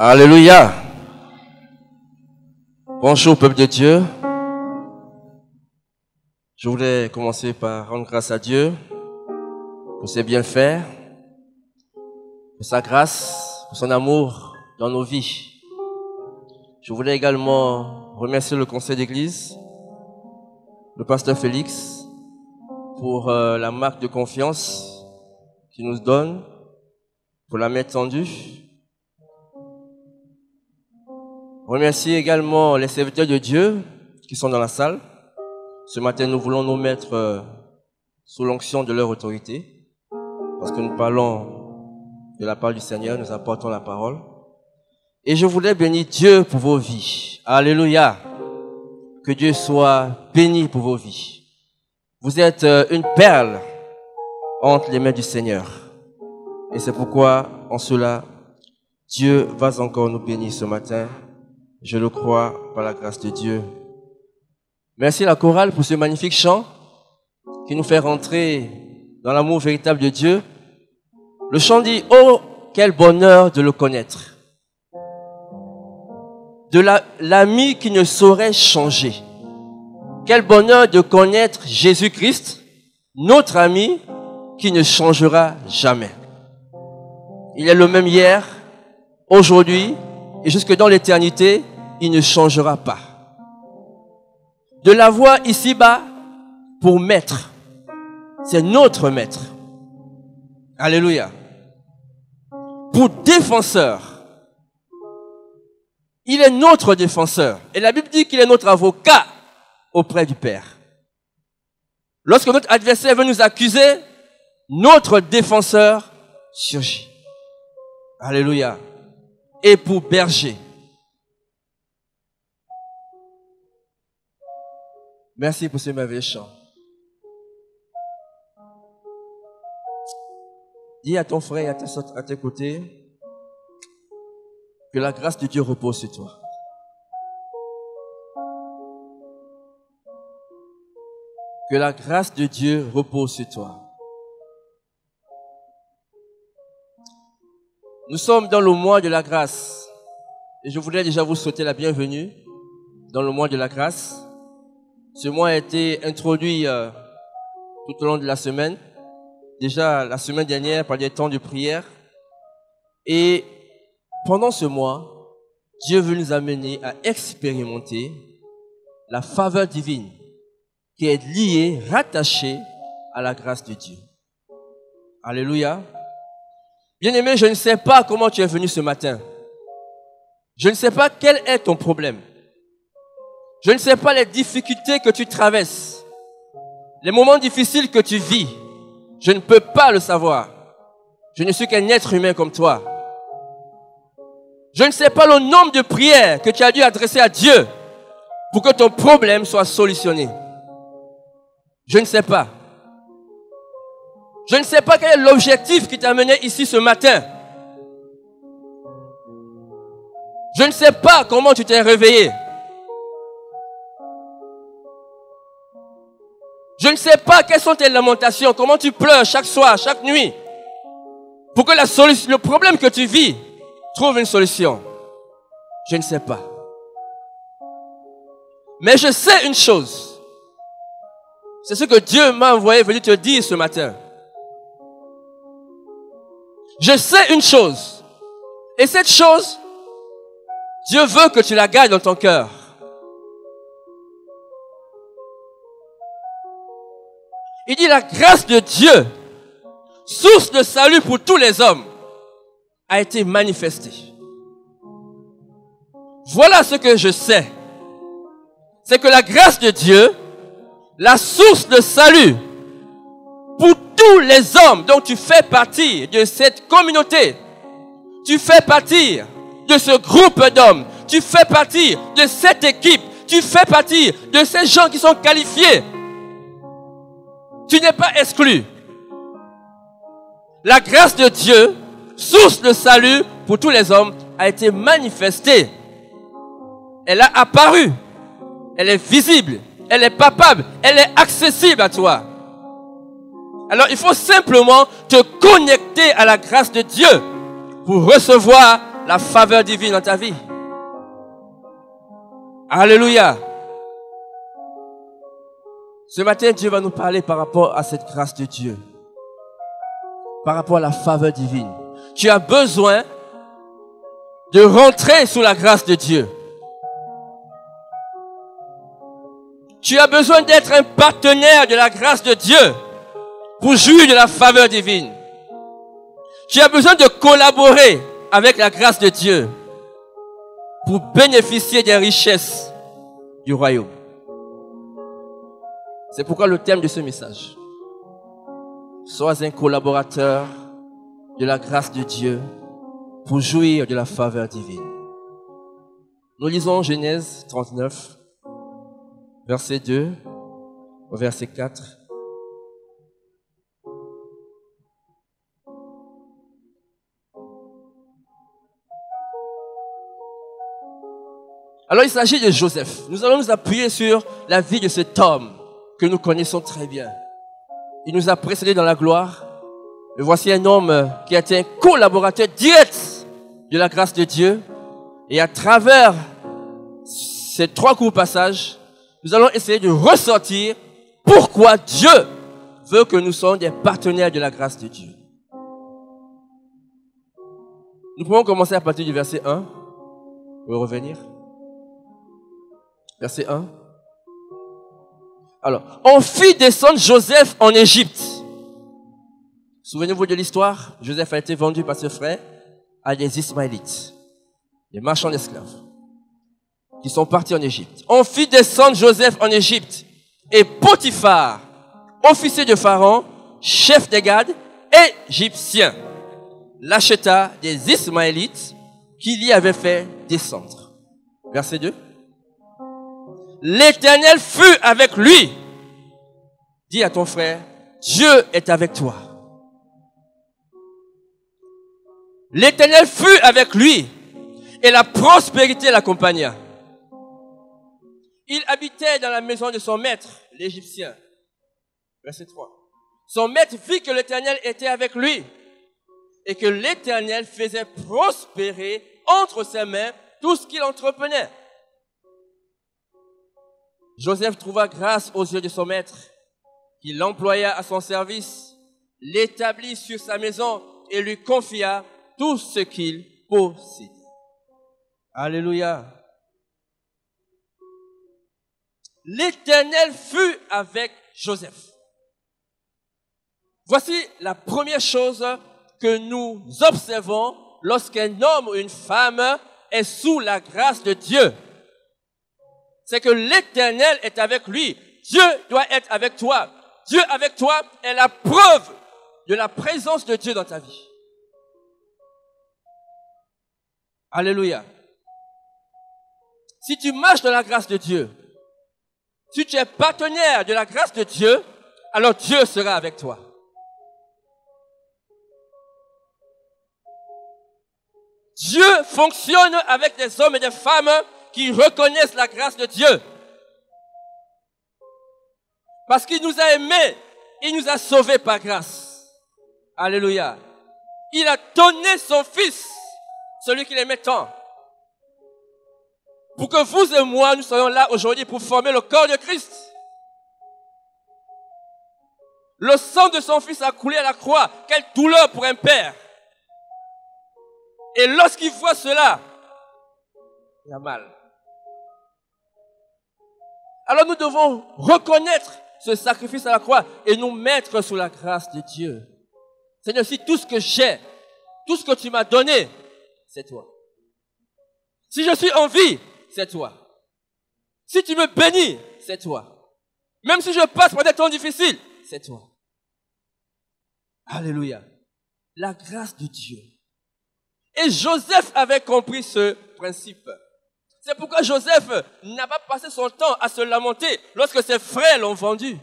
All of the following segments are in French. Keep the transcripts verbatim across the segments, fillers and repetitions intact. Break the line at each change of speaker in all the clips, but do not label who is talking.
Alléluia. Bonjour peuple de Dieu. Je voulais commencer par rendre grâce à Dieu pour ses bienfaits, pour sa grâce, pour son amour dans nos vies. Je voulais également remercier le conseil d'église, le pasteur Félix, pour euh, la marque de confiance qu'il nous donne, pour la main tendue. Remercier également les serviteurs de Dieu qui sont dans la salle. Ce matin, nous voulons nous mettre euh, sous l'onction de leur autorité, parce que nous parlons de la parole du Seigneur, nous apportons la parole. Et je voulais bénir Dieu pour vos vies. Alléluia. Que Dieu soit béni pour vos vies. Vous êtes euh, une perle entre les mains du Seigneur. Et c'est pourquoi, en cela, Dieu va encore nous bénir ce matin. Je le crois par la grâce de Dieu. Merci à la chorale pour ce magnifique chant qui nous fait rentrer dans l'amour véritable de Dieu. Le chant dit « Oh, quel bonheur de le connaître !» De la, l'ami qui ne saurait changer. Quel bonheur de connaître Jésus-Christ, notre ami qui ne changera jamais. Il est le même hier, aujourd'hui et jusque dans l'éternité. Il ne changera pas. De l'avoir ici-bas pour maître. C'est notre maître. Alléluia. Pour défenseur. Il est notre défenseur. Et la Bible dit qu'il est notre avocat auprès du Père. Lorsque notre adversaire veut nous accuser, notre défenseur surgit. Alléluia. Et pour berger. Merci pour ce merveilleux chant. Dis à ton frère et à tes, à tes côtés que la grâce de Dieu repose sur toi. Que la grâce de Dieu repose sur toi. Nous sommes dans le mois de la grâce et je voudrais déjà vous souhaiter la bienvenue dans le mois de la grâce. Ce mois a été introduit euh, tout au long de la semaine. Déjà la semaine dernière par des temps de prière. Et pendant ce mois, Dieu veut nous amener à expérimenter la faveur divine qui est liée, rattachée à la grâce de Dieu. Alléluia. Bien-aimé, je ne sais pas comment tu es venu ce matin. Je ne sais pas quel est ton problème. Je ne sais pas les difficultés que tu traverses, les moments difficiles que tu vis. Je ne peux pas le savoir. Je ne suis qu'un être humain comme toi. Je ne sais pas le nombre de prières que tu as dû adresser à Dieu pour que ton problème soit solutionné. Je ne sais pas. Je ne sais pas quel est l'objectif qui t'a amené ici ce matin. Je ne sais pas comment tu t'es réveillé. Je ne sais pas quelles sont tes lamentations, comment tu pleures chaque soir, chaque nuit, pour que la solution, le problème que tu vis trouve une solution. Je ne sais pas. Mais je sais une chose. C'est ce que Dieu m'a envoyé venir te dire ce matin. Je sais une chose. Et cette chose, Dieu veut que tu la gardes dans ton cœur. Il dit la grâce de Dieu, source de salut pour tous les hommes, a été manifestée. Voilà ce que je sais. C'est que la grâce de Dieu, la source de salut pour tous les hommes dont tu fais partie de cette communauté, tu fais partie de ce groupe d'hommes, tu fais partie de cette équipe, tu fais partie de ces gens qui sont qualifiés. Tu n'es pas exclu. La grâce de Dieu, source de salut pour tous les hommes, a été manifestée. Elle a apparu. Elle est visible. Elle est palpable. Elle est accessible à toi. Alors il faut simplement te connecter à la grâce de Dieu pour recevoir la faveur divine dans ta vie? Alléluia. Ce matin, Dieu va nous parler par rapport à cette grâce de Dieu. Par rapport à la faveur divine. Tu as besoin de rentrer sous la grâce de Dieu. Tu as besoin d'être un partenaire de la grâce de Dieu pour jouir de la faveur divine. Tu as besoin de collaborer avec la grâce de Dieu pour bénéficier des richesses du royaume. C'est pourquoi le thème de ce message: sois un collaborateur de la grâce de Dieu pour jouir de la faveur divine. Nous lisons Genèse trente-neuf, verset deux au verset quatre. Alors il s'agit de Joseph. Nous allons nous appuyer sur la vie de cet homme que nous connaissons très bien. Il nous a précédés dans la gloire. Et voici un homme qui a été un collaborateur direct de la grâce de Dieu. Et à travers ces trois courts passages, nous allons essayer de ressortir pourquoi Dieu veut que nous soyons des partenaires de la grâce de Dieu. Nous pouvons commencer à partir du verset un. Vous pouvez revenir. Verset un. Alors, on fit descendre Joseph en Égypte. Souvenez-vous de l'histoire. Joseph a été vendu par ses frères à des Ismaélites, des marchands d'esclaves, qui sont partis en Égypte. On fit descendre Joseph en Égypte. Et Potiphar, officier de Pharaon, chef des gardes, égyptien, l'acheta des Ismaélites qui l'y avaient fait descendre. Verset deux. L'Éternel fut avec lui. Dis à ton frère, Dieu est avec toi. L'Éternel fut avec lui et la prospérité l'accompagna. Il habitait dans la maison de son maître, l'Égyptien. Verset trois. Son maître vit que l'Éternel était avec lui et que l'Éternel faisait prospérer entre ses mains tout ce qu'il entreprenait. Joseph trouva grâce aux yeux de son maître, qui l'employa à son service, l'établit sur sa maison et lui confia tout ce qu'il possédait. Alléluia. L'Éternel fut avec Joseph. Voici la première chose que nous observons lorsqu'un homme ou une femme est sous la grâce de Dieu. C'est que l'Éternel est avec lui. Dieu doit être avec toi. Dieu avec toi est la preuve de la présence de Dieu dans ta vie. Alléluia. Si tu marches dans la grâce de Dieu, si tu es partenaire de la grâce de Dieu, alors Dieu sera avec toi. Dieu fonctionne avec des hommes et des femmes qui reconnaissent la grâce de Dieu. Parce qu'il nous a aimés, il nous a sauvés par grâce. Alléluia. Il a donné son Fils, celui qu'il aimait tant, pour que vous et moi, nous soyons là aujourd'hui pour former le corps de Christ. Le sang de son Fils a coulé à la croix. Quelle douleur pour un père. Et lorsqu'il voit cela, il a mal. Alors nous devons reconnaître ce sacrifice à la croix et nous mettre sous la grâce de Dieu. Seigneur, si tout ce que j'ai, tout ce que tu m'as donné, c'est toi. Si je suis en vie, c'est toi. Si tu me bénis, c'est toi. Même si je passe par des temps difficiles, c'est toi. Alléluia. La grâce de Dieu. Et Joseph avait compris ce principe. C'est pourquoi Joseph n'a pas passé son temps à se lamenter lorsque ses frères l'ont vendu.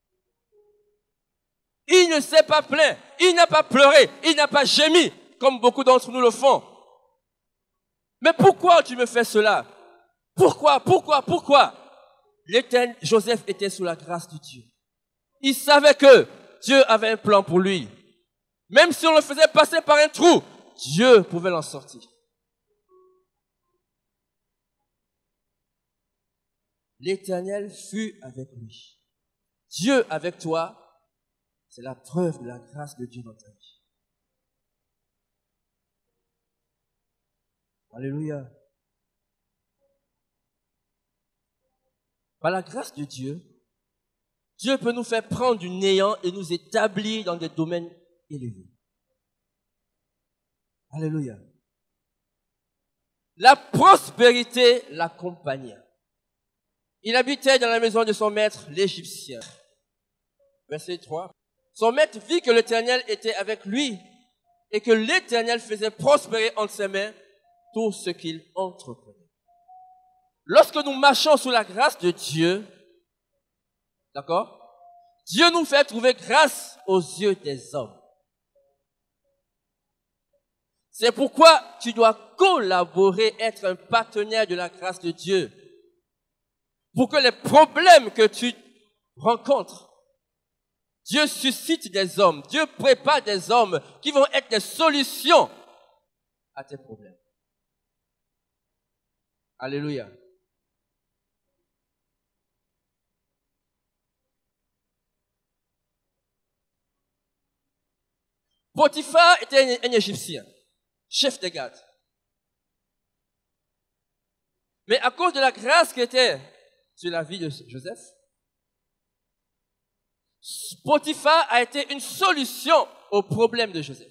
Il ne s'est pas plaint, il n'a pas pleuré, il n'a pas gémi, comme beaucoup d'entre nous le font. Mais pourquoi tu me fais cela? Pourquoi, pourquoi, pourquoi? L'Éternel, Joseph était sous la grâce de Dieu. Il savait que Dieu avait un plan pour lui. Même si on le faisait passer par un trou, Dieu pouvait l'en sortir. l'Éternel fut avec lui. Dieu avec toi, c'est la preuve de la grâce de Dieu dans ta vie. Alléluia. Par la grâce de Dieu, Dieu peut nous faire prendre du néant et nous établir dans des domaines élevés. Alléluia. La prospérité l'accompagna. Il habitait dans la maison de son maître, l'Égyptien. Verset trois. Son maître vit que l'Éternel était avec lui et que l'Éternel faisait prospérer entre ses mains tout ce qu'il entreprenait. Lorsque nous marchons sous la grâce de Dieu, d'accord, Dieu nous fait trouver grâce aux yeux des hommes. C'est pourquoi tu dois collaborer, être un partenaire de la grâce de Dieu. Pour que les problèmes que tu rencontres, Dieu suscite des hommes, Dieu prépare des hommes qui vont être des solutions à tes problèmes. Alléluia. Potiphar était un, un Égyptien, chef de garde. Mais à cause de la grâce qui était sur la vie de Joseph, Potiphar a été une solution au problème de Joseph.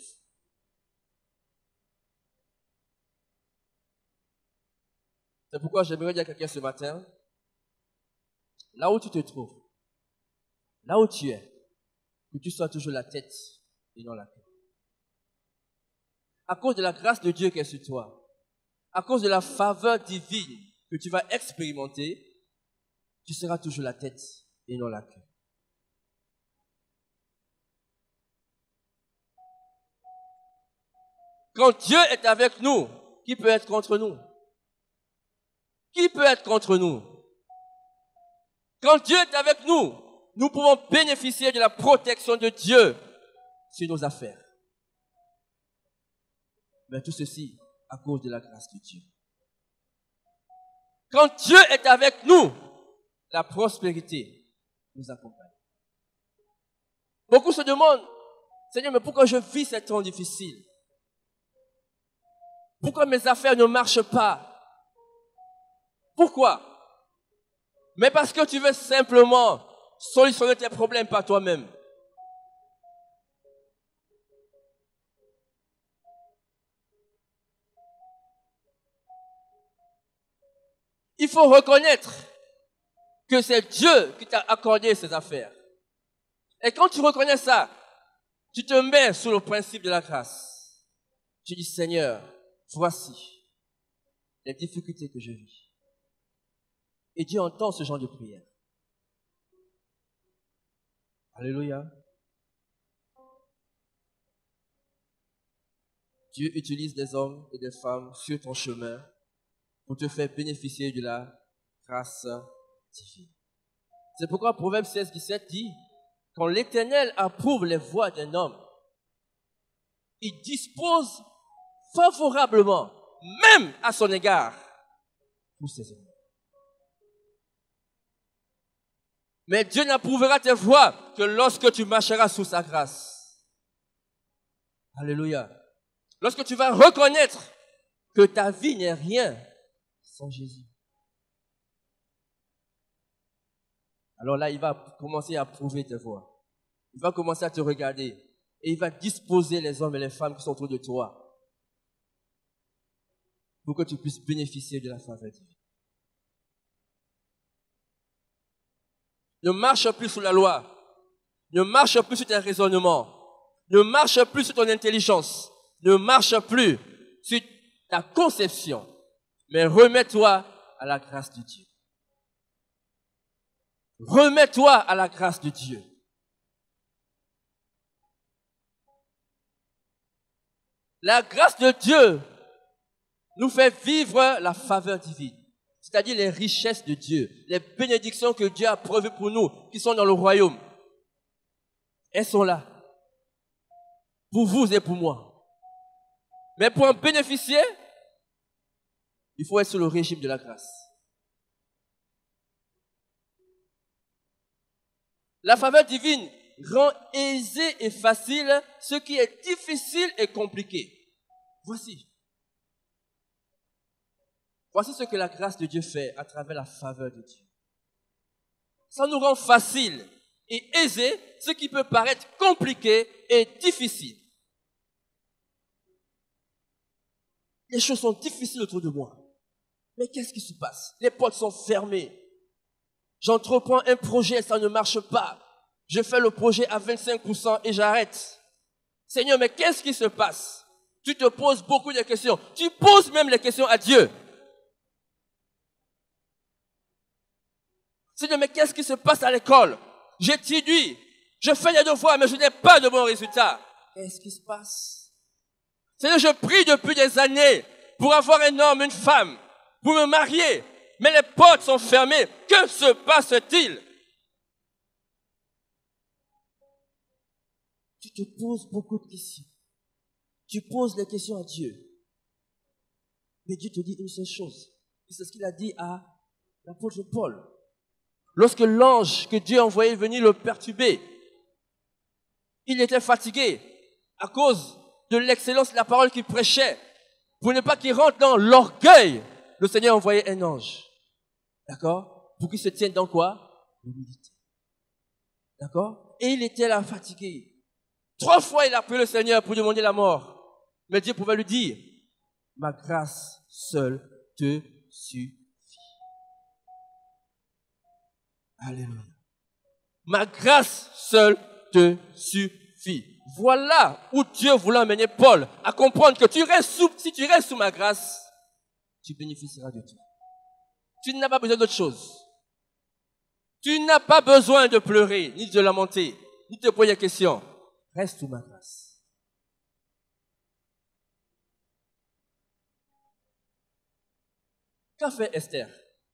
C'est pourquoi j'aimerais dire à quelqu'un ce matin, là où tu te trouves, là où tu es, que tu sois toujours la tête et non la queue. À cause de la grâce de Dieu qui est sur toi, à cause de la faveur divine que tu vas expérimenter, tu seras toujours la tête et non la queue. Quand Dieu est avec nous, qui peut être contre nous? Qui peut être contre nous? Quand Dieu est avec nous, nous pouvons bénéficier de la protection de Dieu sur nos affaires. Mais tout ceci à cause de la grâce de Dieu. Quand Dieu est avec nous, la prospérité nous accompagne. Beaucoup se demandent, Seigneur, mais pourquoi je vis ces temps difficiles? Pourquoi mes affaires ne marchent pas? Pourquoi? Mais parce que tu veux simplement solutionner tes problèmes par toi-même. Il faut reconnaître que c'est Dieu qui t'a accordé ces affaires. Et quand tu reconnais ça, tu te mets sous le principe de la grâce. Tu dis, Seigneur, voici les difficultés que je vis. Et Dieu entend ce genre de prière. Alléluia. Dieu utilise des hommes et des femmes sur ton chemin pour te faire bénéficier de la grâce divine. C'est pourquoi Proverbe seize, dix-sept dit, quand l'Éternel approuve les voies d'un homme, il dispose favorablement, même à son égard, pour ses hommes. Mais Dieu n'approuvera tes voies que lorsque tu marcheras sous sa grâce. Alléluia. Lorsque tu vas reconnaître que ta vie n'est rien sans Jésus. Alors là, il va commencer à approuver tes voies. Il va commencer à te regarder. Et il va disposer les hommes et les femmes qui sont autour de toi pour que tu puisses bénéficier de la faveur divine. Ne marche plus sous la loi. Ne marche plus sur tes raisonnements. Ne marche plus sur ton intelligence. Ne marche plus sur ta conception. Mais remets-toi à la grâce de Dieu. Remets-toi à la grâce de Dieu. La grâce de Dieu nous fait vivre la faveur divine. C'est-à-dire les richesses de Dieu, les bénédictions que Dieu a prévues pour nous, qui sont dans le royaume. Elles sont là. Pour vous et pour moi. Mais pour en bénéficier, il faut être sous le régime de la grâce. La faveur divine rend aisé et facile ce qui est difficile et compliqué. Voici. Voici ce que la grâce de Dieu fait à travers la faveur de Dieu. Ça nous rend facile et aisé ce qui peut paraître compliqué et difficile. Les choses sont difficiles autour de moi. Mais qu'est-ce qui se passe? Les portes sont fermées. J'entreprends un projet, ça ne marche pas. Je fais le projet à vingt-cinq pour cent et j'arrête. Seigneur, mais qu'est-ce qui se passe? Tu te poses beaucoup de questions. Tu poses même les questions à Dieu. Seigneur, mais qu'est-ce qui se passe à l'école? J'étudie, je fais les devoirs, mais je n'ai pas de bons résultats. Qu'est-ce qui se passe? Seigneur, je prie depuis des années pour avoir un homme, une femme, pour me marier, mais les portes sont fermées. Que se passe-t-il? Tu te poses beaucoup de questions. Tu poses les questions à Dieu. Mais Dieu te dit une seule chose. C'est ce qu'il a dit à l'apôtre Paul. Lorsque l'ange que Dieu a envoyé venir le perturber, il était fatigué à cause de l'excellence de la parole qu'il prêchait. Pour ne pas qu'il rentre dans l'orgueil, le Seigneur a envoyé un ange. D'accord? Pour qu'il se tienne dans quoi? L'humilité. D'accord? Et il était là fatigué. Trois fois il a appelé le Seigneur pour demander la mort. Mais Dieu pouvait lui dire, ma grâce seule te suffit. Alléluia. Ma grâce seule te suffit. Voilà où Dieu voulait amener Paul à comprendre que tu restes sous, si tu restes sous ma grâce, tu bénéficieras de tout. Tu n'as pas besoin d'autre chose. Tu n'as pas besoin de pleurer, ni de lamenter, ni de poser des questions. Reste sous ma grâce. Qu'a fait Esther?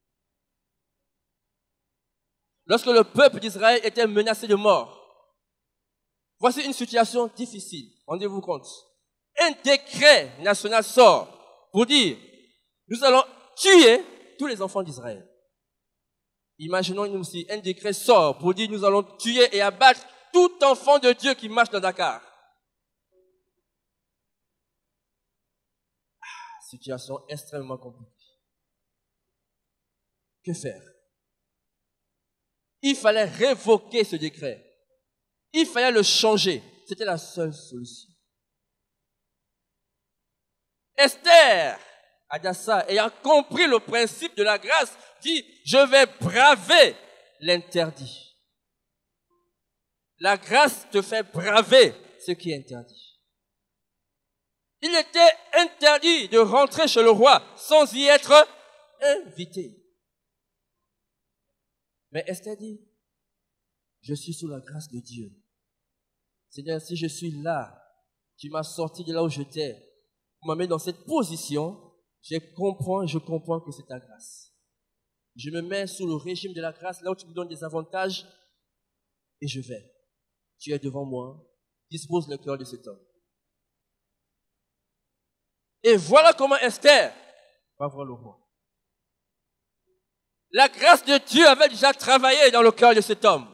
Lorsque le peuple d'Israël était menacé de mort, voici une situation difficile. Rendez-vous compte. Un décret national sort pour dire, nous allons tuer tous les enfants d'Israël. Imaginons-nous aussi, un décret sort pour dire, nous allons tuer et abattre tout enfant de Dieu qui marche dans Dakar. Ah, situation extrêmement compliquée. Que faire? Il fallait révoquer ce décret. Il fallait le changer. C'était la seule solution. Esther, Hadassah, ayant compris le principe de la grâce, dit, je vais braver l'interdit. La grâce te fait braver ce qui est interdit. Il était interdit de rentrer chez le roi sans y être invité. Mais Esther dit, je suis sous la grâce de Dieu. Seigneur, si je suis là, tu m'as sorti de là où j'étais, tu m'as mis dans cette position, je comprends, je comprends que c'est ta grâce. Je me mets sous le régime de la grâce, là où tu me donnes des avantages, et je vais. Tu es devant moi, dispose le cœur de cet homme. Et voilà comment Esther va voir le roi. La grâce de Dieu avait déjà travaillé dans le cœur de cet homme.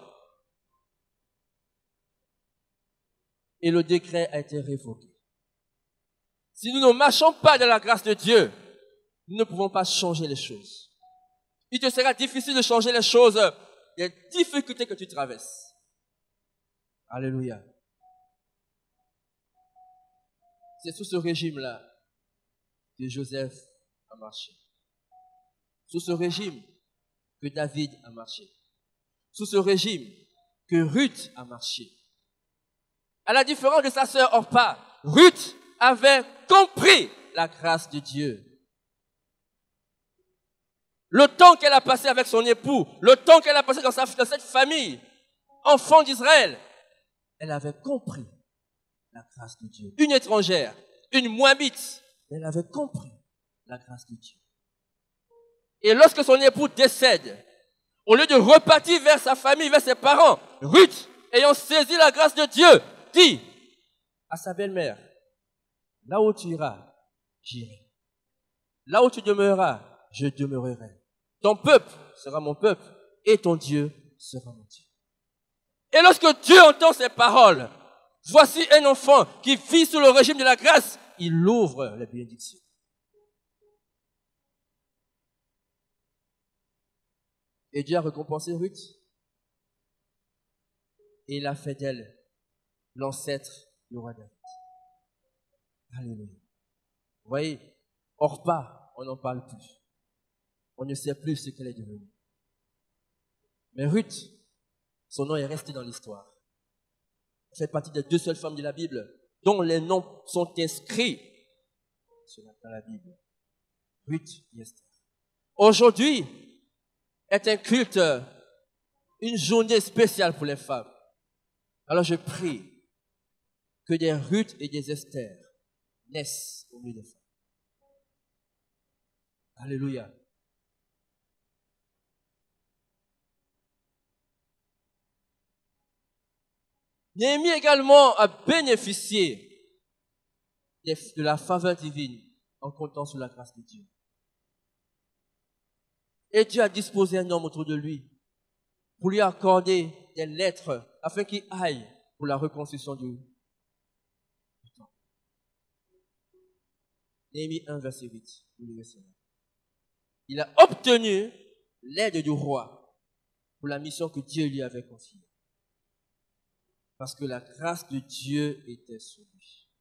Et le décret a été révoqué. Si nous ne marchons pas dans la grâce de Dieu, nous ne pouvons pas changer les choses. Il te sera difficile de changer les choses, les difficultés que tu traverses. Alléluia. C'est sous ce régime-là que Joseph a marché. Sous ce régime que David a marché. Sous ce régime que Ruth a marché. À la différence de sa sœur Orpa, Ruth avait compris la grâce de Dieu. Le temps qu'elle a passé avec son époux, le temps qu'elle a passé dans, sa, dans cette famille, enfant d'Israël, elle avait compris la grâce de Dieu. Une étrangère, une Moabite, elle avait compris la grâce de Dieu. Et lorsque son époux décède, au lieu de repartir vers sa famille, vers ses parents, Ruth, ayant saisi la grâce de Dieu, dit à sa belle-mère, là où tu iras, j'irai. Là où tu demeureras, je demeurerai. Ton peuple sera mon peuple et ton Dieu sera mon Dieu. Et lorsque Dieu entend ces paroles, voici un enfant qui vit sous le régime de la grâce, il ouvre les bénédictions. Et Dieu a récompensé Ruth. Et il a fait d'elle l'ancêtre du roi David. Alléluia. Vous voyez, Orpa, on n'en parle plus. On ne sait plus ce qu'elle est devenue. Mais Ruth, son nom est resté dans l'histoire. Elle fait partie des deux seules femmes de la Bible dont les noms sont inscrits dans la Bible. Ruth et Esther. Aujourd'hui est un culte, une journée spéciale pour les femmes. Alors je prie que des Ruth et des Esther naissent au milieu des femmes. Alléluia. Néhémie également a bénéficié de la faveur divine en comptant sur la grâce de Dieu. Et Dieu a disposé un homme autour de lui pour lui accorder des lettres afin qu'il aille pour la reconstruction du temple. Néhémie un, verset huit. Il a obtenu l'aide du roi pour la mission que Dieu lui avait confiée. Parce que la grâce de Dieu était sur lui.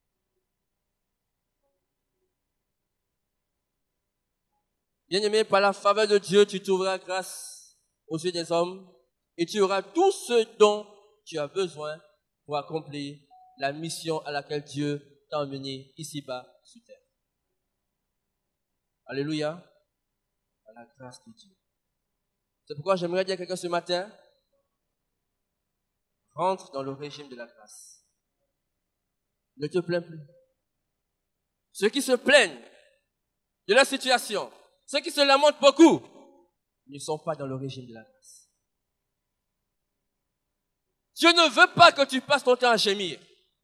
Bien-aimé, par la faveur de Dieu, tu trouveras grâce aux yeux des hommes et tu auras tout ce dont tu as besoin pour accomplir la mission à laquelle Dieu t'a emmené ici-bas sur terre. Alléluia. Par la grâce de Dieu. C'est pourquoi j'aimerais dire à quelqu'un ce matin, rentre dans le régime de la grâce. Ne te plains plus. Ceux qui se plaignent de la situation, ceux qui se lamentent beaucoup, ne sont pas dans le régime de la grâce. Dieu ne veut pas que tu passes ton temps à gémir.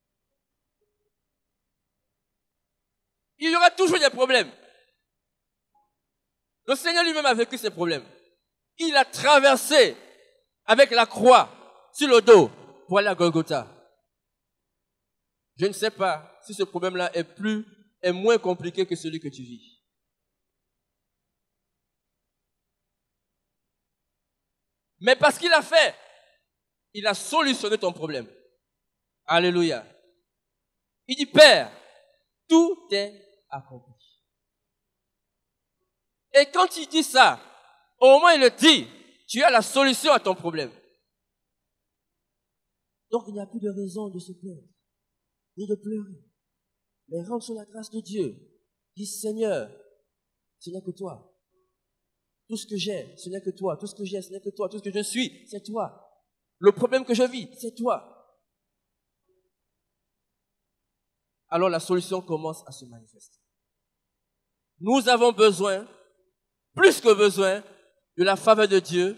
Il y aura toujours des problèmes. Le Seigneur lui-même a vécu ces problèmes. Il a traversé avec la croix sur le dos pour aller à Golgotha. Je ne sais pas si ce problème-là est plus, est moins compliqué que celui que tu vis. Mais parce qu'il a fait, il a solutionné ton problème. Alléluia. Il dit, Père, tout est accompli. Et quand il dit ça, au moment où il le dit, tu as la solution à ton problème. Donc, il n'y a plus de raison de se plaindre, ni de pleurer. Mais rentre sur la grâce de Dieu. Dis, Seigneur, ce n'est que toi. Tout ce que j'ai, ce n'est que toi. Tout ce que j'ai, ce n'est que toi. Tout ce que je suis, c'est toi. Le problème que je vis, c'est toi. Alors, la solution commence à se manifester. Nous avons besoin, plus que besoin, de la faveur de Dieu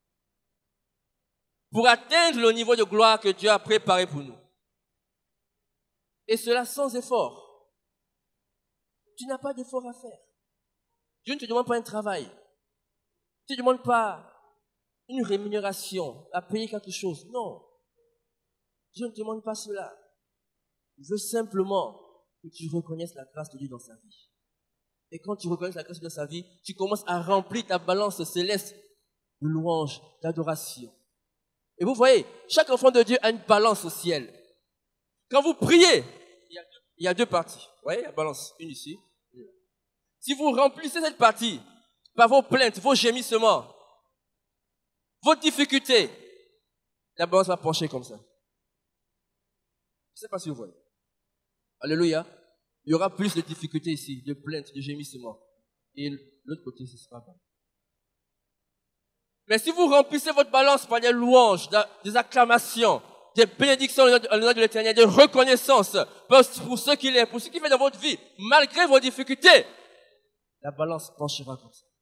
pour atteindre le niveau de gloire que Dieu a préparé pour nous. Et cela sans effort. Tu n'as pas d'effort à faire. Dieu ne te demande pas un travail. Tu ne demandes pas une rémunération, à payer quelque chose. Non. Dieu ne te demande pas cela. Il veut simplement que tu reconnaisses la grâce de Dieu dans sa vie. Et quand tu reconnais la grâce de Dieu dans sa vie, tu commences à remplir ta balance céleste de louange, d'adoration. Et vous voyez, chaque enfant de Dieu a une balance au ciel. Quand vous priez, il y a deux, il y a deux parties. Vous voyez, la balance, une ici. Si vous remplissez cette partie par vos plaintes, vos gémissements, vos difficultés, la balance va pencher comme ça. Je ne sais pas si vous voyez. Alléluia. Il y aura plus de difficultés ici, de plaintes, de gémissements. Et l'autre côté, ce sera bas. Mais si vous remplissez votre balance par des louanges, des acclamations, des bénédictions en l'honneur de l'Éternel, de reconnaissance pour ce qu'il est, pour ce qu'il fait dans votre vie, malgré vos difficultés, la balance penchera comme ça.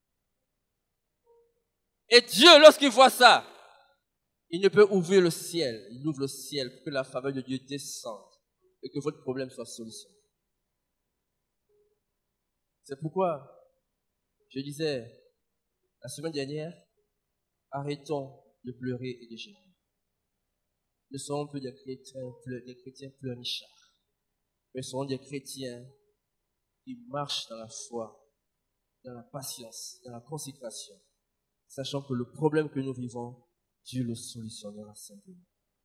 Et Dieu, lorsqu'il voit ça, il ne peut ouvrir le ciel. Il ouvre le ciel pour que la faveur de Dieu descende et que votre problème soit solutionné. C'est pourquoi je disais la semaine dernière, arrêtons de pleurer et de gémir. ne seront plus des chrétiens, des chrétiens pleurnichards, mais seront des chrétiens qui marchent dans la foi, dans la patience, dans la consécration, sachant que le problème que nous vivons, Dieu le solutionnera simplement.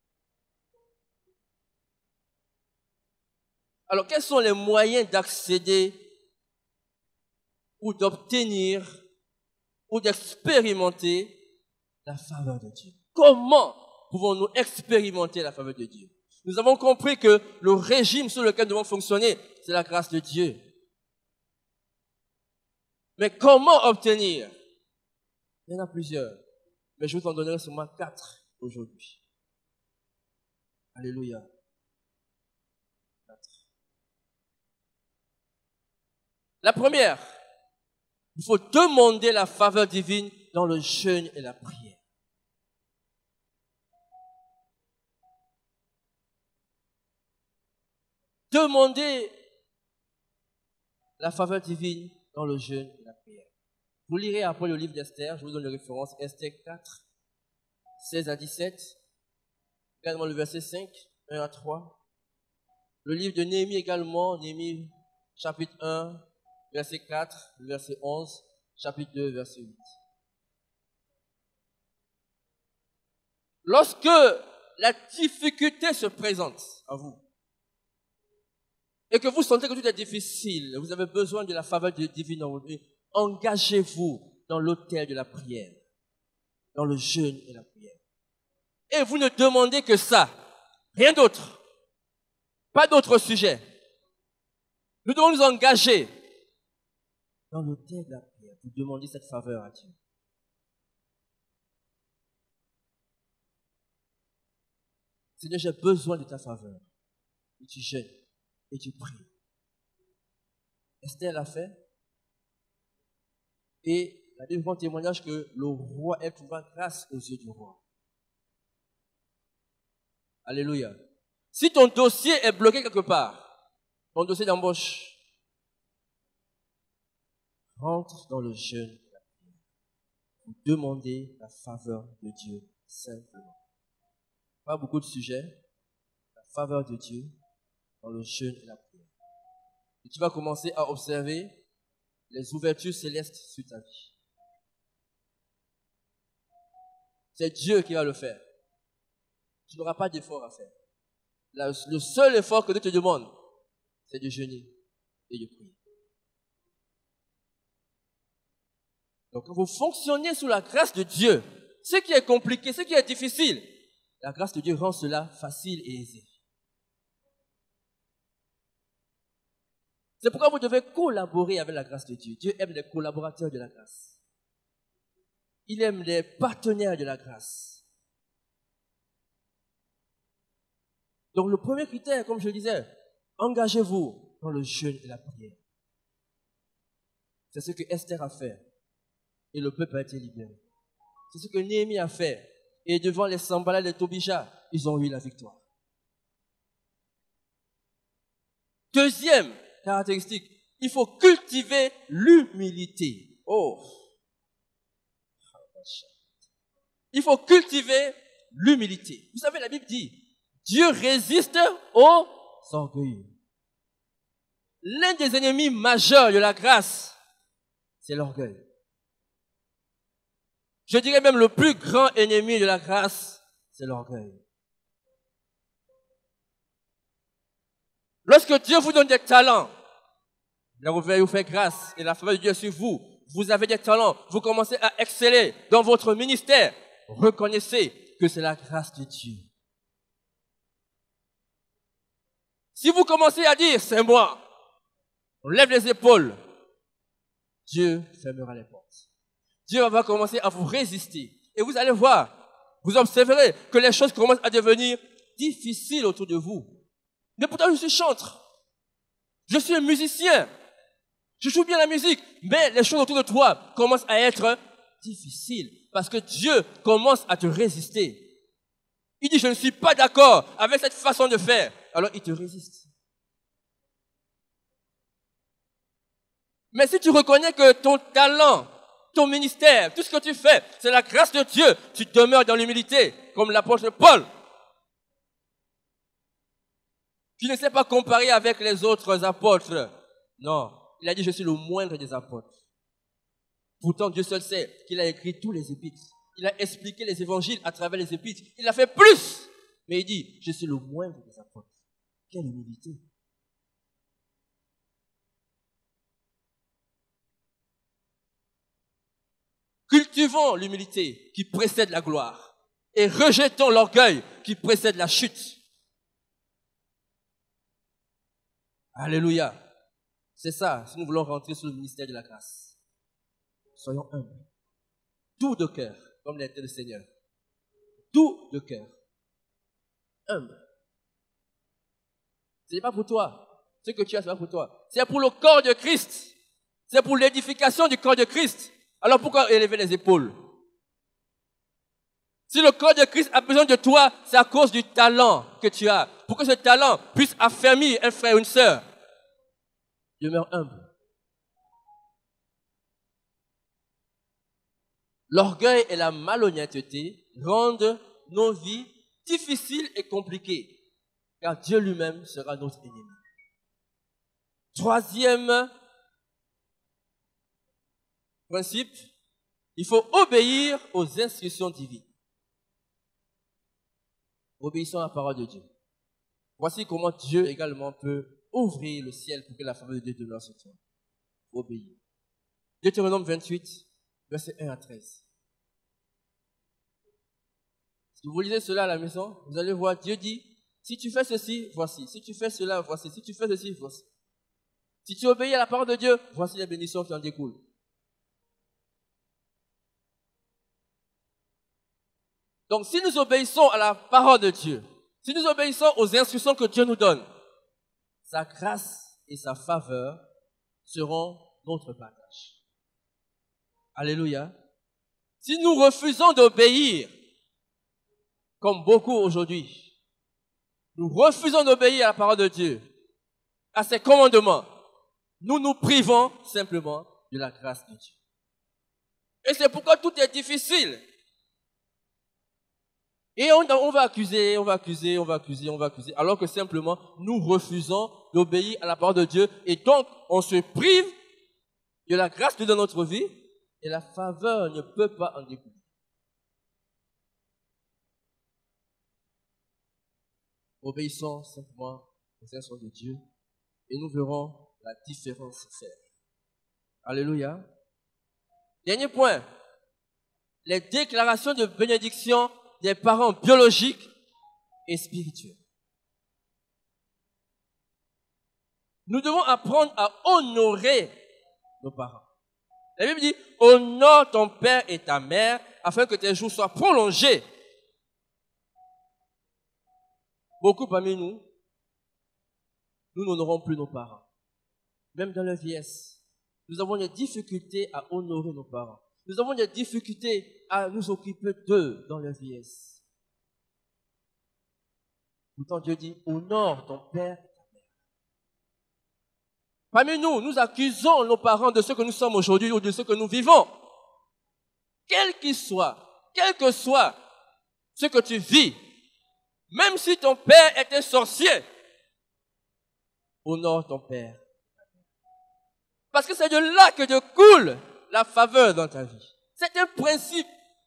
Alors, quels sont les moyens d'accéder ou d'obtenir ou d'expérimenter la faveur de Dieu? Comment pouvons-nous expérimenter la faveur de Dieu? Nous avons compris que le régime sur lequel nous devons fonctionner, c'est la grâce de Dieu. Mais comment obtenir? Il y en a plusieurs, mais je vous en donnerai seulement quatre aujourd'hui. Alléluia. Quatre. La première, il faut demander la faveur divine dans le jeûne et la prière. Demandez la faveur divine dans le jeûne et la prière. Vous lirez après le livre d'Esther, je vous donne les références, Esther quatre, seize à dix-sept, également le verset cinq, un à trois. Le livre de Néhémie également, Néhémie chapitre un, verset quatre, le verset onze, chapitre deux, verset huit. Lorsque la difficulté se présente à vous, et que vous sentez que tout est difficile, vous avez besoin de la faveur divine dans votre vie, engagez-vous dans l'autel de la prière, dans le jeûne et la prière. Et vous ne demandez que ça, rien d'autre, pas d'autre sujet. Nous devons nous engager dans l'autel de la prière pour demander cette faveur à Dieu. Seigneur, j'ai besoin de ta faveur. Et tu jeûnes. Et tu pries. Esther l'a fait. Et la Bible rend témoignage que le roi est trouvé grâce aux yeux du roi. Alléluia. Si ton dossier est bloqué quelque part, ton dossier d'embauche, rentre dans le jeûne et la prière pour demander la faveur de Dieu simplement. Pas beaucoup de sujets. La faveur de Dieu dans le jeûne et la prière. Et tu vas commencer à observer les ouvertures célestes sur ta vie. C'est Dieu qui va le faire. Tu n'auras pas d'effort à faire. Le seul effort que Dieu te demande, c'est de jeûner et de prier. Donc, quand vous fonctionnez sous la grâce de Dieu, ce qui est compliqué, ce qui est difficile, la grâce de Dieu rend cela facile et aisé. C'est pourquoi vous devez collaborer avec la grâce de Dieu. Dieu aime les collaborateurs de la grâce. Il aime les partenaires de la grâce. Donc le premier critère, comme je le disais, engagez-vous dans le jeûne et la prière. C'est ce que Esther a fait. Et le peuple a été libéré. C'est ce que Néhémie a fait. Et devant les Sanballat et les Tobija, ils ont eu la victoire. Deuxième caractéristique, il faut cultiver l'humilité. Oh! Il faut cultiver l'humilité. Vous savez, la Bible dit, Dieu résiste aux orgueilleux. L'un des ennemis majeurs de la grâce, c'est l'orgueil. Je dirais même le plus grand ennemi de la grâce, c'est l'orgueil. Lorsque Dieu vous donne des talents, là vous vous fait grâce et la faveur de Dieu est sur vous, vous avez des talents, vous commencez à exceller dans votre ministère, reconnaissez que c'est la grâce de Dieu. Si vous commencez à dire, c'est moi, on lève les épaules, Dieu fermera les portes. Dieu va commencer à vous résister. Et vous allez voir, vous observerez que les choses commencent à devenir difficiles autour de vous. Mais pourtant, je suis chantre. Je suis un musicien. Je joue bien la musique. Mais les choses autour de toi commencent à être difficiles. Parce que Dieu commence à te résister. Il dit, je ne suis pas d'accord avec cette façon de faire. Alors, il te résiste. Mais si tu reconnais que ton talent, ton ministère, tout ce que tu fais, c'est la grâce de Dieu, tu demeures dans l'humilité, comme l'apôtre Paul. qui ne s'est pas comparé avec les autres apôtres. Non, il a dit, je suis le moindre des apôtres. Pourtant, Dieu seul sait qu'il a écrit tous les épîtres. Il a expliqué les évangiles à travers les épîtres. Il a fait plus. Mais il dit, je suis le moindre des apôtres. Quelle humilité. Cultivons l'humilité qui précède la gloire et rejetons l'orgueil qui précède la chute. Alléluia. C'est ça, si nous voulons rentrer sous le ministère de la grâce. Soyons humbles. Tout de cœur, comme l'était le Seigneur. Tout de cœur. Humble. Ce n'est pas pour toi. Ce que tu as, ce n'est pas pour toi. C'est pour le corps de Christ. C'est pour l'édification du corps de Christ. Alors pourquoi élever les épaules? Si le corps de Christ a besoin de toi, c'est à cause du talent que tu as. Pour que ce talent puisse affermir un frère ou une sœur. Demeure humble. L'orgueil et la malhonnêteté rendent nos vies difficiles et compliquées, car Dieu lui-même sera notre ennemi. Troisième principe, il faut obéir aux instructions divines. Obéissons à la parole de Dieu. Voici comment Dieu également peut ouvrir le ciel pour que la faveur de Dieu demeure sur toi. Obéir. Deutéronome vingt-huit, versets un à treize. Si vous lisez cela à la maison, vous allez voir, Dieu dit, si tu fais ceci, voici. Si tu fais cela, voici. Si tu fais ceci, voici. Si tu obéis à la parole de Dieu, voici les bénédictions qui en découlent. Donc, si nous obéissons à la parole de Dieu, si nous obéissons aux instructions que Dieu nous donne, sa grâce et sa faveur seront notre partage. Alléluia. Si nous refusons d'obéir, comme beaucoup aujourd'hui, nous refusons d'obéir à la parole de Dieu, à ses commandements, nous nous privons simplement de la grâce de Dieu. Et c'est pourquoi tout est difficile. Et on, on va accuser, on va accuser, on va accuser, on va accuser, alors que simplement, nous refusons d'obéir à la parole de Dieu, et donc, on se prive de la grâce de notre vie, et la faveur ne peut pas en découler. Obéissons simplement aux instructions de Dieu, et nous verrons la différence se faire. Alléluia. Dernier point, les déclarations de bénédiction des parents biologiques et spirituels. Nous devons apprendre à honorer nos parents. La Bible dit, honore ton père et ta mère afin que tes jours soient prolongés. Beaucoup parmi nous, nous n'honorons plus nos parents. Même dans leur vieillesse, nous avons des difficultés à honorer nos parents. Nous avons des difficultés à nous occuper d'eux dans leur vieillesse. Pourtant, Dieu dit, honore ton père et ta mère. Parmi nous, nous accusons nos parents de ce que nous sommes aujourd'hui ou de ce que nous vivons. Quel qu'il soit, quel que soit ce que tu vis, même si ton père est un sorcier, honore ton père. Parce que c'est de là que découle la faveur dans ta vie. C'est un principe.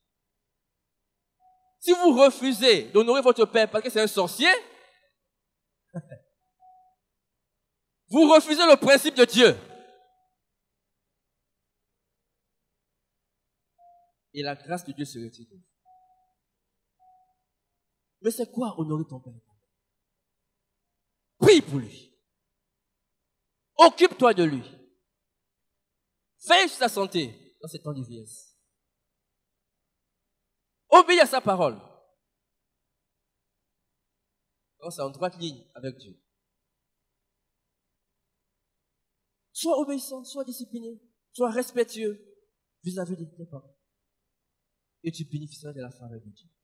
Si vous refusez d'honorer votre père parce que c'est un sorcier, vous refusez le principe de Dieu. Et la grâce de Dieu se retire. Mais c'est quoi honorer ton père? Prie pour lui. Occupe-toi de lui. Veille sur sa santé dans ces temps de vieillesse. Obéis à sa parole. Quand c'est en droite ligne avec Dieu. Sois obéissant, sois discipliné, sois respectueux vis-à-vis de tes parents. Et tu bénéficieras de la faveur de Dieu.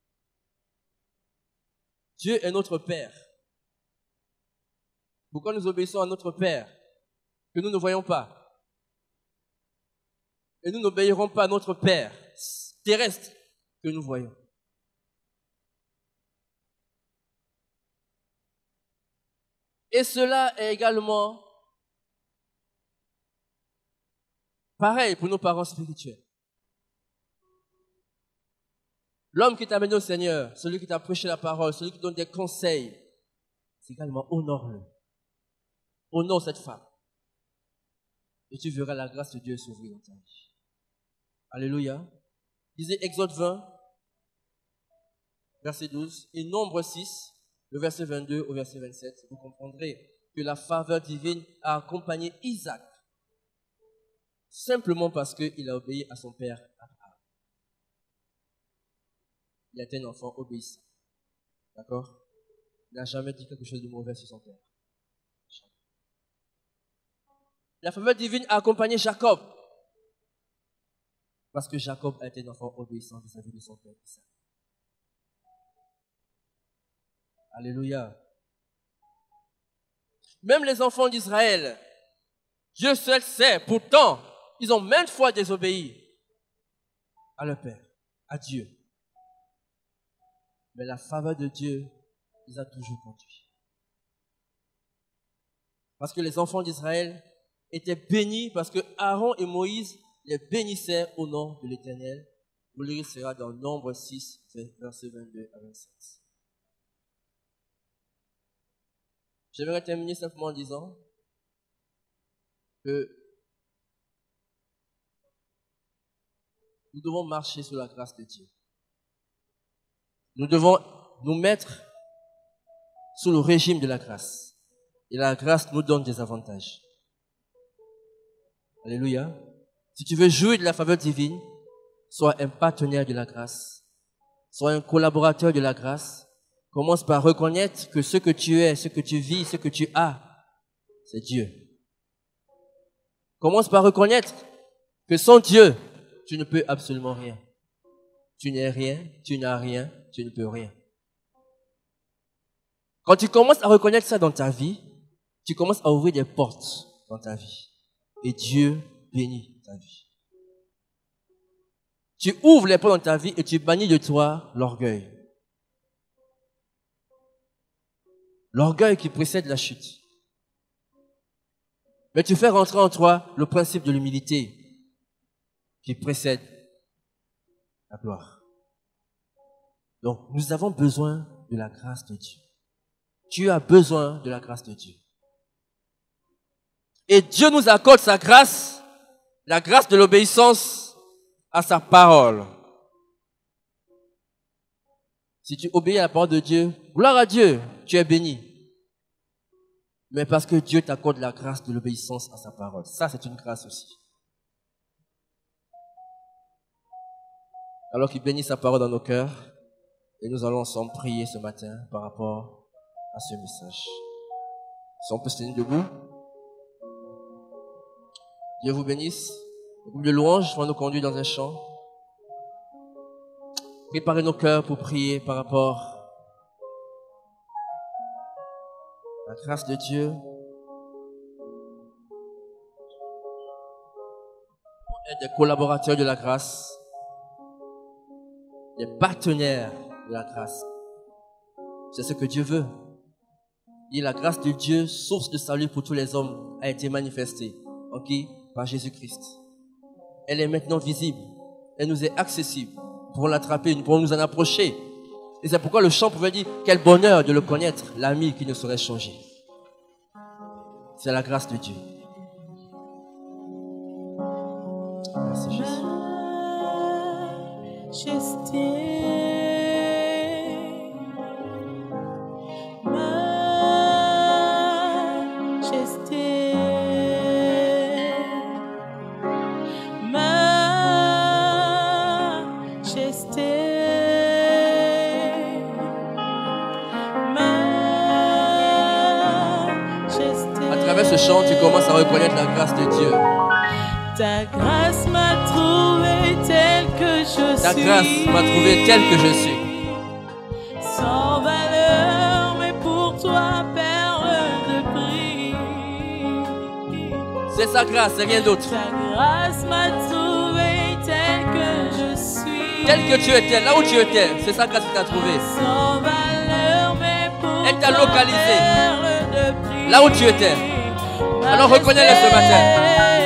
Dieu est notre Père. Pourquoi nous obéissons à notre Père que nous ne voyons pas? Et nous n'obéirons pas à notre Père terrestre que nous voyons. Et cela est également pareil pour nos parents spirituels. L'homme qui t'a amené au Seigneur, celui qui t'a prêché la parole, celui qui donne des conseils, c'est également honore-le. Honore cette femme. Et tu verras la grâce de Dieu s'ouvrir dans ta vie. Alléluia. Lisez Exode vingt, verset douze, et Nombre six, le verset vingt-deux au verset vingt-sept. Vous comprendrez que la faveur divine a accompagné Isaac simplement parce qu'il a obéi à son père Abraham. Il a été un enfant obéissant. D'accord? Il n'a jamais dit quelque chose de mauvais sur son père. Jamais. La faveur divine a accompagné Jacob. Parce que Jacob a été un enfant obéissant vis-à-vis de son père Isaac. Alléluia. Même les enfants d'Israël, Dieu seul sait, pourtant, ils ont maintes fois désobéi à leur père, à Dieu. Mais la faveur de Dieu les a toujours conduits. Parce que les enfants d'Israël étaient bénis parce que Aaron et Moïse les bénissaient au nom de l'Éternel. Vous le lirez sera dans Nombre six, versets vingt-deux à vingt-sept. J'aimerais terminer simplement en disant que nous devons marcher sous la grâce de Dieu. Nous devons nous mettre sous le régime de la grâce. Et la grâce nous donne des avantages. Alléluia. Si tu veux jouir de la faveur divine, sois un partenaire de la grâce. Sois un collaborateur de la grâce. Commence par reconnaître que ce que tu es, ce que tu vis, ce que tu as, c'est Dieu. Commence par reconnaître que sans Dieu, tu ne peux absolument rien. Tu n'es rien, tu n'as rien, tu ne peux rien. Quand tu commences à reconnaître ça dans ta vie, tu commences à ouvrir des portes dans ta vie. Et Dieu bénit ta vie. Tu ouvres les portes dans ta vie et tu bannis de toi l'orgueil. L'orgueil qui précède la chute. Mais tu fais rentrer en toi le principe de l'humilité qui précède la gloire. Donc, nous avons besoin de la grâce de Dieu. Tu as besoin de la grâce de Dieu. Et Dieu nous accorde sa grâce, la grâce de l'obéissance à sa parole. Si tu obéis à la parole de Dieu, gloire à Dieu, tu es béni. Mais parce que Dieu t'accorde la grâce de l'obéissance à sa parole. Ça, c'est une grâce aussi. Alors qu'il bénit sa parole dans nos cœurs, et nous allons ensemble prier ce matin par rapport à ce message. Si on peut se tenir debout. Dieu vous bénisse. Le groupe de louanges va nous conduire dans un chant. Préparez nos cœurs pour prier par rapport à la grâce de Dieu. Pour être des collaborateurs de la grâce, des partenaires de la grâce. C'est ce que Dieu veut. Et la grâce de Dieu, source de salut pour tous les hommes, a été manifestée. En qui? Par Jésus-Christ. Elle est maintenant visible. Elle nous est accessible. Nous pouvons l'attraper, nous pouvons nous en approcher. Et c'est pourquoi le chant pouvait dire quel bonheur de le connaître, l'ami qui ne saurait changer. C'est la grâce de Dieu. Merci Jésus. Ce chant, tu commences à reconnaître la grâce de Dieu.
Ta grâce m'a trouvé tel que je suis.
Ta grâce m'a trouvé tel que je suis.
Sans valeur, mais pour toi, perle de prix.
C'est sa grâce, c'est rien d'autre.
Ta grâce m'a trouvé tel que je suis.
Tel que tu étais, là où tu étais, c'est sa grâce qui t'a trouvé.
Sans valeur, mais pour
Elle t'a localisé.
Perle de prie.
Là où tu étais. Alors reconnais-le ce matin.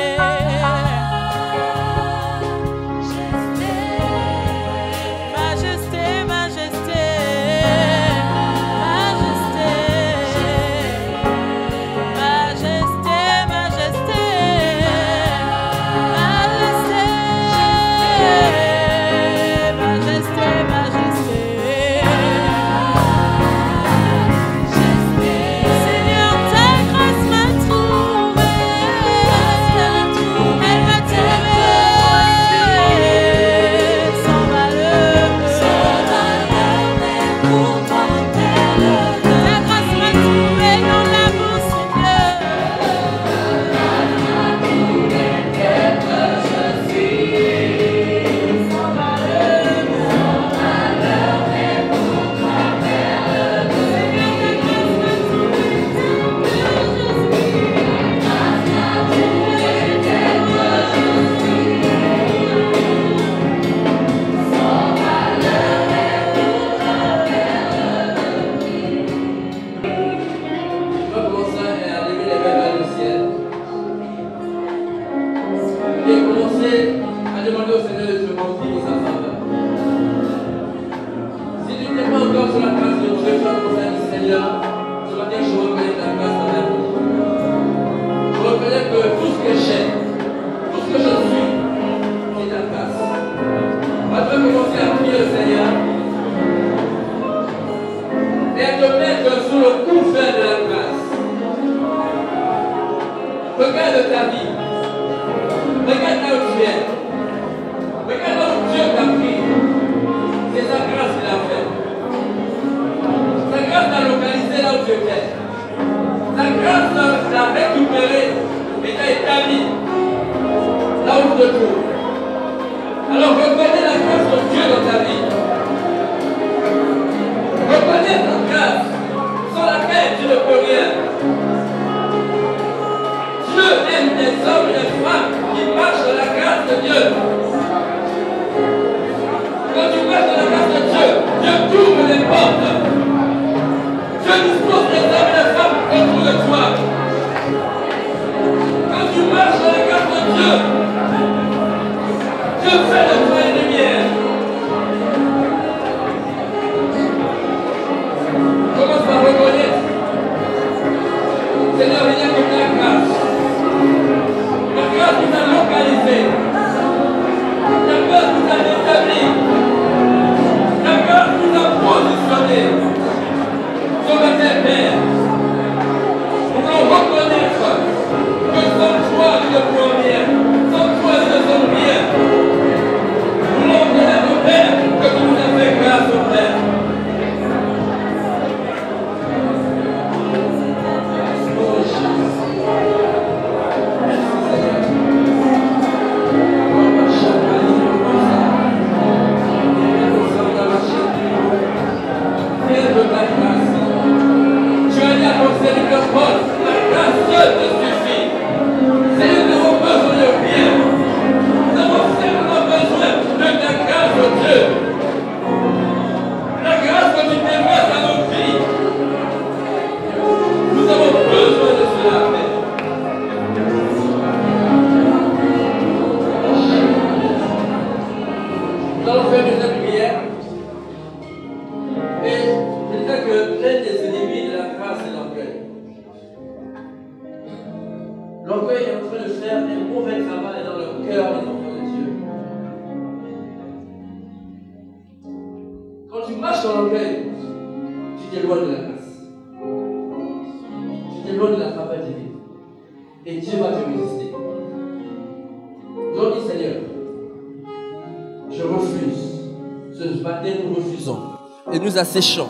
Asséchant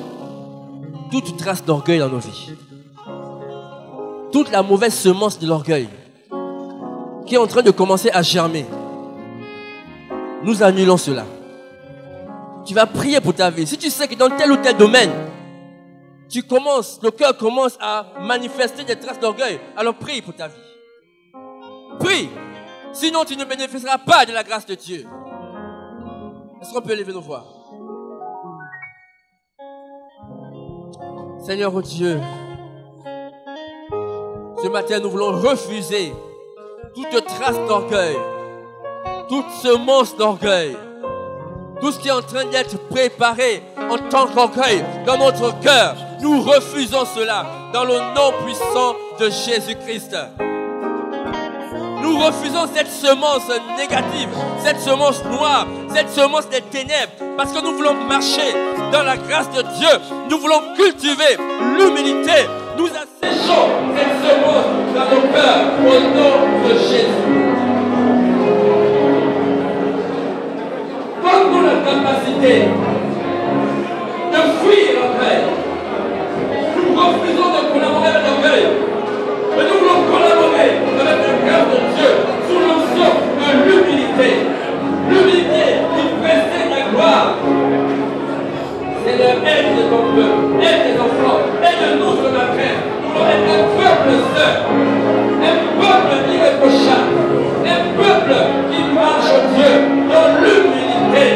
toute trace d'orgueil dans nos vies, toute la mauvaise semence de l'orgueil qui est en train de commencer à germer. Nous annulons cela. Tu vas prier pour ta vie. Si tu sais que dans tel ou tel domaine, tu commences, le cœur commence à manifester des traces d'orgueil, alors prie pour ta vie. Prie. Sinon, tu ne bénéficieras pas de la grâce de Dieu. Est-ce qu'on peut élever nos voix? Seigneur oh Dieu, Ce matin, nous voulons refuser toute trace d'orgueil, toute semence d'orgueil, tout ce qui est en train d'être préparé en tant qu'orgueil dans notre cœur. Nous refusons cela dans le nom puissant de Jésus-Christ. Nous refusons cette semence négative, cette semence noire, cette semence des ténèbres, parce que nous voulons marcher dans la grâce de Dieu. Nous voulons cultiver l'humilité. Nous asséchons cette semence dans nos cœurs au nom de Jésus. Donne-nous la capacité de fuir l'orgueil. Nous refusons de collaborer avec l'orgueil. Mais nous voulons collaborer avec la grâce de Dieu sous l'onction de l'humilité. L'humilité qui précède la gloire. Seigneur, aide de ton peuple, aide tes enfants, aide-nous ce matin. Nous voulons être un peuple saint, un peuple irréprochable, un peuple qui marche au Dieu dans l'humilité.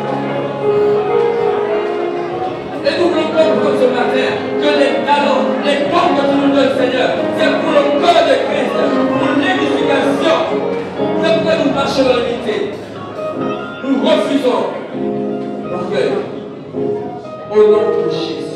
Et nous voulons comprendre ce matin que les talents, les dons que tu nous donnes, Seigneur, c'est pour le corps de Christ, pour l'édification. C'est pourquoi nous marchons dans l'unité. Nous refusons l'orgueil au nom de Jésus.